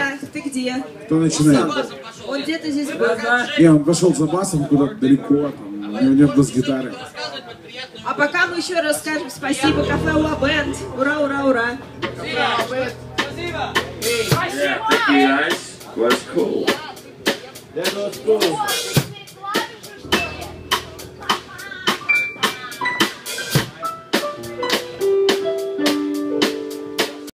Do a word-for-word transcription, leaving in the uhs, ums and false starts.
Илья, ты где? Кто начинает? Он где-то здесь был. Не, он пошел за басом куда-то далеко, там, у него нет бас-гитары. А пока мы еще раз скажем спасибо кафе Уа Бенд. Ура, ура, ура. Yeah, thank you guys. Was cool. That was cool.